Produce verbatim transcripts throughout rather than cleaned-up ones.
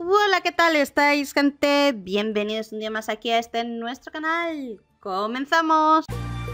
Hola, ¿qué tal estáis, gente? Bienvenidos un día más aquí a este nuestro canal. ¡Comenzamos!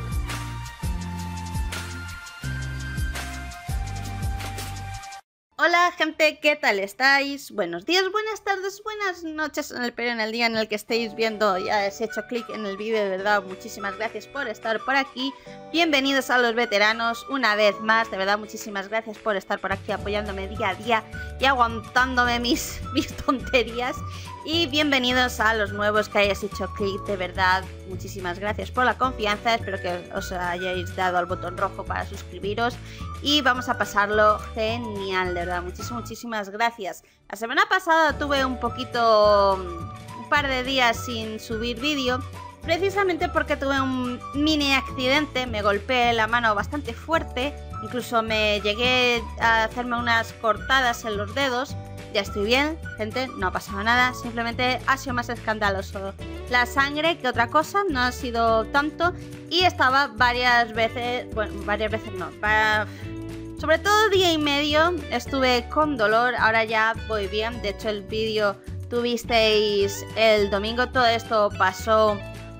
Hola, gente, ¿qué tal estáis? Buenos días, buenas tardes, buenas noches en el periodo, en el día en el que estéis viendo. Ya has hecho clic en el vídeo, de verdad, muchísimas gracias por estar por aquí. Bienvenidos a los veteranos una vez más, de verdad, muchísimas gracias por estar por aquí apoyándome día a día y aguantándome mis, mis tonterías. Y bienvenidos a los nuevos que hayáis hecho clic, de verdad, muchísimas gracias por la confianza. Espero que os hayáis dado al botón rojo para suscribiros y vamos a pasarlo genial, de verdad, muchísimas, muchísimas gracias. La semana pasada tuve un poquito, un par de días sin subir vídeo, precisamente porque tuve un mini accidente, me golpeé la mano bastante fuerte, incluso me llegué a hacerme unas cortadas en los dedos. Ya estoy bien, gente, no ha pasado nada, simplemente ha sido más escandaloso la sangre que otra cosa, no ha sido tanto. Y estaba varias veces, bueno, varias veces no, para, sobre todo día y medio estuve con dolor, ahora ya voy bien. De hecho el vídeo tuvisteis el domingo, todo esto pasó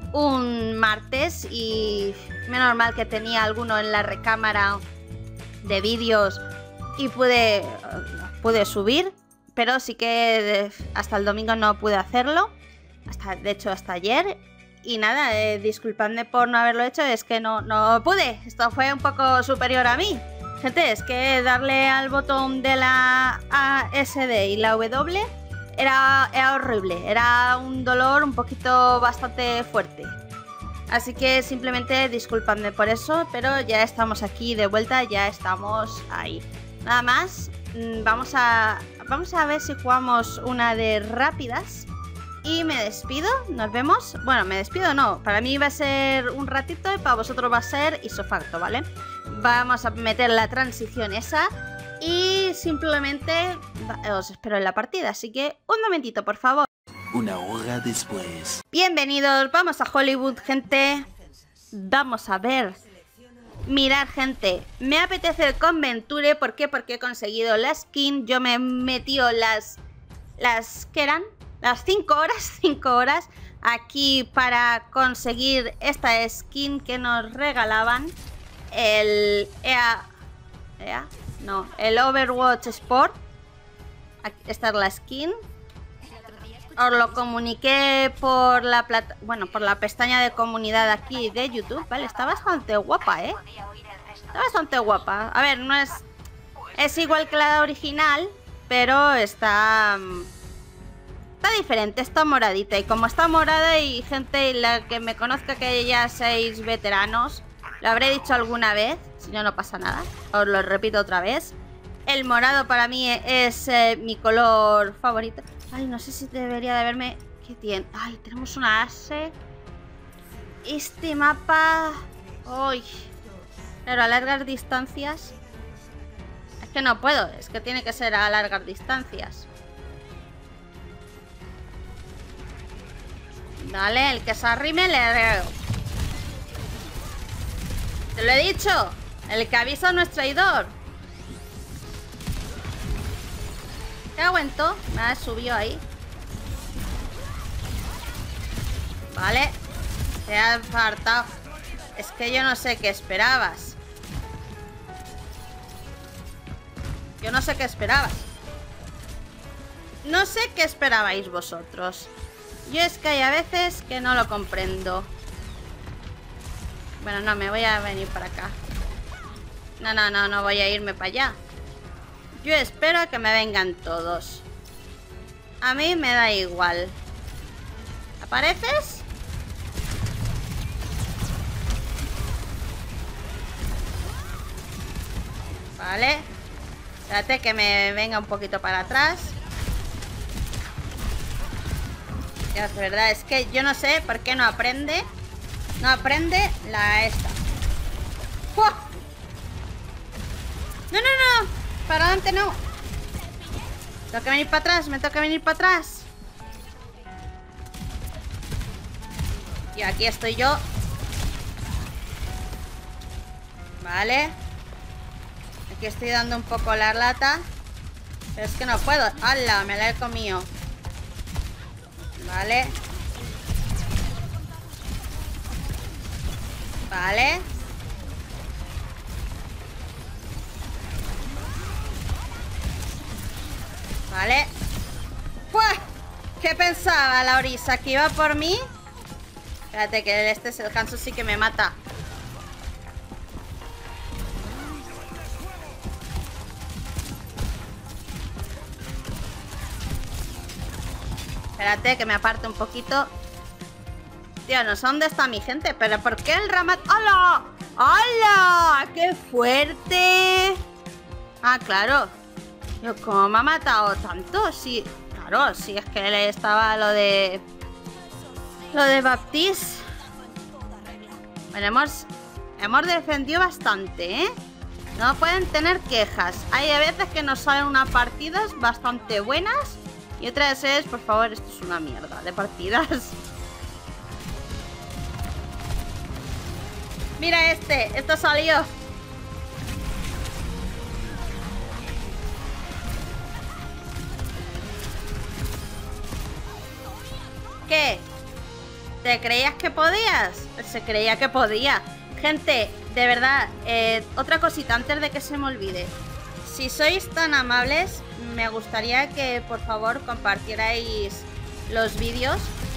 un martes y menos mal que tenía alguno en la recámara de vídeos y pude, pude subir. Pero sí que hasta el domingo no pude hacerlo, hasta, de hecho hasta ayer. Y nada, eh, disculpadme por no haberlo hecho, es que no, no pude. Esto fue un poco superior a mí. Gente, es que darle al botón de la A S D y la W era, era horrible. Era un dolor un poquito bastante fuerte. Así que simplemente disculpadme por eso, pero ya estamos aquí de vuelta, ya estamos ahí. Nada más, vamos a... Vamos a ver si jugamos una de rápidas. Y me despido, nos vemos. Bueno, me despido no, para mí va a ser un ratito y para vosotros va a ser isofacto, ¿vale? Vamos a meter la transición esa y simplemente os espero en la partida. Así que un momentito, por favor. Una hora después. Bienvenidos, vamos a Hollywood, gente. Vamos a ver. Mirad, gente, me apetece el Conventure. ¿Por qué? Porque he conseguido la skin. Yo me he metido las... Las... ¿Qué eran? Las cinco horas, cinco horas aquí para conseguir esta skin que nos regalaban. El... E A... ¿E A? No, el Overwatch Sport. Aquí, esta es la skin. Os lo comuniqué por la plata, bueno, por la pestaña de comunidad aquí de YouTube, ¿vale? Está bastante guapa, ¿eh? Está bastante guapa. A ver, no es... Es igual que la original, pero está... Está diferente, está moradita. Y como está morada y gente la que me conozca que ya seis veteranos, lo habré dicho alguna vez, si no, no pasa nada. Os lo repito otra vez. El morado para mí es eh, mi color favorito. Ay, no sé si debería de haberme... ¿Qué tiene? Ay, tenemos una ase. Este mapa... Uy. Claro, a largas distancias. Es que no puedo. Es que tiene que ser a largas distancias. Dale, el que se arrime le reo. Te lo he dicho. El que avisa no es traidor. ¿Qué aguantó? Me ha subido ahí. Vale. Se ha apartado. Es que yo no sé qué esperabas. Yo no sé qué esperabas. No sé qué esperabais vosotros. Yo es que hay a veces que no lo comprendo. Bueno, no, me voy a venir para acá. No, no, no, no voy a irme para allá. Yo espero a que me vengan todos. A mí me da igual. ¿Apareces? Vale. Espérate que me venga un poquito para atrás. Ya es verdad, es que yo no sé por qué no aprende. No aprende la esta. ¡Fua! No, no, no. Para adelante no. Tengo que venir para atrás, me tengo que venir para atrás. Y aquí estoy yo. Vale. Aquí estoy dando un poco la lata. Pero es que no puedo. ¡Hala! Me la he comido. Vale. Vale. Vale. ¡Fua! ¿Qué pensaba la Orisa? ¿Que iba por mí? Espérate, que este es el Hanzo, sí que me mata. Espérate, que me aparte un poquito. Tío, no sé dónde está mi gente, pero ¿por qué el Ramat? ¡Hala! ¡Hala! ¡Qué fuerte! Ah, claro. Yo, ¿cómo me ha matado tanto? Sí, claro, sí, es que le estaba lo de... Lo de Baptiste. Bueno, hemos... Hemos defendido bastante, ¿eh? No pueden tener quejas. Hay a veces que nos salen unas partidas bastante buenas. Y otras es, por favor, esto es una mierda de partidas. Mira este, esto salió. ¿Qué? ¿Te creías que podías? Se creía que podía. Gente, de verdad, eh, otra cosita antes de que se me olvide. Si sois tan amables, me gustaría que por favor compartierais los vídeos.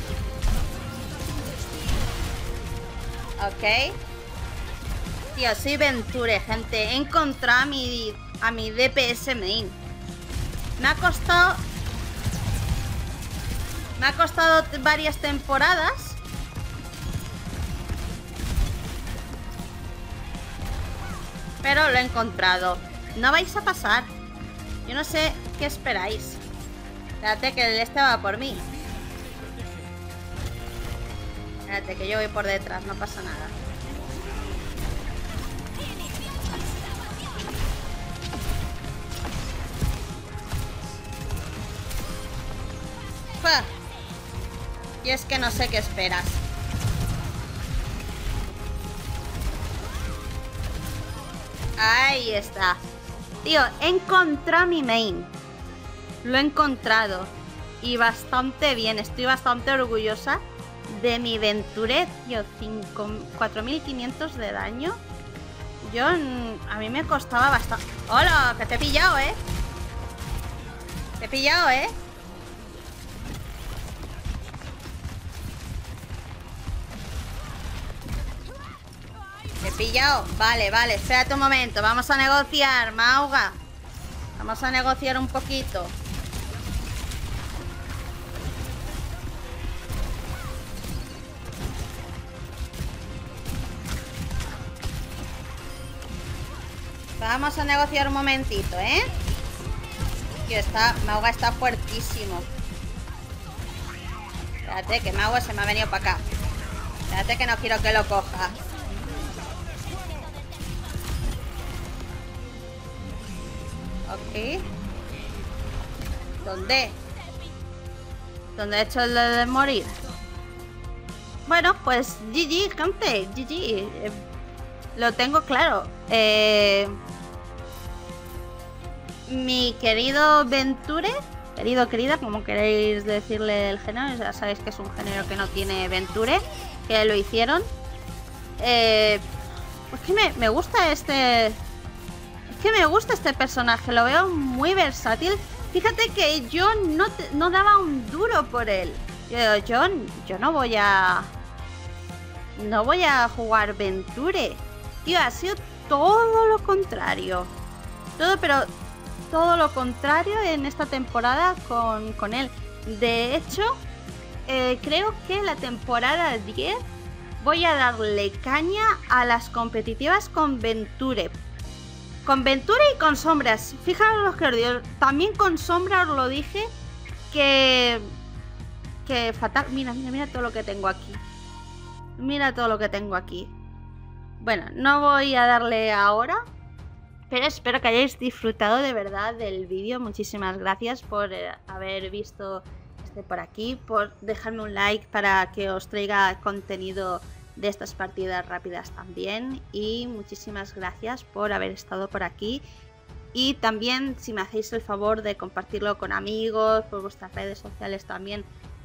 Ok. Tío, soy Venture, gente. He encontrado a mi, a mi D P S main. Me ha costado... Me ha costado varias temporadas. Pero lo he encontrado. No vais a pasar. Yo no sé qué esperáis. Espérate que el este va por mí. Espérate que yo voy por detrás, no pasa nada. ¡Fua! Y es que no sé qué esperas. Ahí está. Tío, he encontrado mi main. Lo he encontrado. Y bastante bien. Estoy bastante orgullosa de mi Venture. Tío, cuatro mil quinientos de daño. Yo... A mí me costaba bastante... ¡Hola! Que te he pillado, ¿eh? Te he pillado, ¿eh? Te he pillado. Vale, vale. Espérate un momento. Vamos a negociar, Mauga. Vamos a negociar un poquito. Vamos a negociar un momentito, ¿eh? Tío, está... Mauga está fuertísimo. Espérate, que Mauga se me ha venido para acá. Espérate que no quiero que lo coja. Ok. ¿Dónde? ¿Dónde he hecho el de morir? Bueno, pues G G, gente. G G. Eh, lo tengo claro. Eh, mi querido Venture, querido, querida, como queréis decirle el género, ya sabéis que es un género que no tiene Venture, que lo hicieron. Eh, pues que me, me gusta este... Es que me gusta este personaje, lo veo muy versátil. Fíjate que yo no, te, no daba un duro por él. Yo, yo, yo no voy a... No voy a jugar Venture. Tío, ha sido todo lo contrario. Todo, pero todo lo contrario en esta temporada con, con él. De hecho, eh, creo que la temporada diez voy a darle caña a las competitivas con Venture. Con Venture y con sombras. Fijaros lo que os digo. También con sombra os lo dije. Que... Que fatal. Mira, mira, mira todo lo que tengo aquí. Mira todo lo que tengo aquí. Bueno, no voy a darle ahora. Pero espero que hayáis disfrutado de verdad del vídeo. Muchísimas gracias por eh, haber visto este por aquí. Por dejarme un like para que os traiga contenido de estas partidas rápidas también, y muchísimas gracias por haber estado por aquí. Y también, si me hacéis el favor de compartirlo con amigos, por vuestras redes sociales también,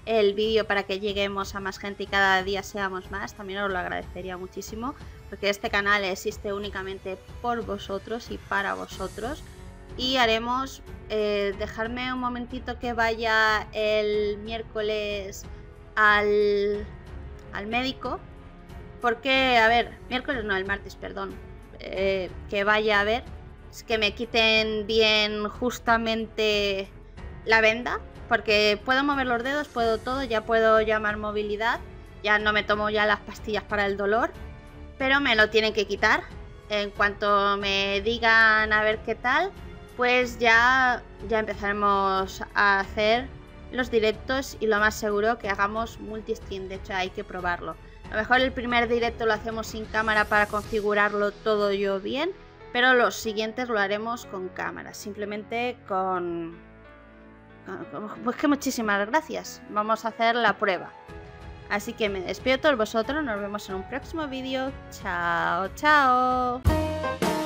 el vídeo para que lleguemos a más gente y cada día seamos más, también os lo agradecería muchísimo, porque este canal existe únicamente por vosotros y para vosotros. Y haremos, eh, dejarme un momentito que vaya el miércoles al, al médico, porque, a ver, miércoles no, el martes, perdón, eh, que vaya a ver, es que me quiten bien justamente la venda, porque puedo mover los dedos, puedo todo, ya puedo llamar movilidad, ya no me tomo ya las pastillas para el dolor, pero me lo tienen que quitar. En cuanto me digan a ver qué tal, pues ya, ya empezaremos a hacer los directos y lo más seguro que hagamos multistream. De hecho hay que probarlo. A lo mejor el primer directo lo hacemos sin cámara para configurarlo todo yo bien, pero los siguientes lo haremos con cámara, simplemente con... Pues que muchísimas gracias. Vamos a hacer la prueba. Así que me despido de todos vosotros. Nos vemos en un próximo vídeo. Chao, chao.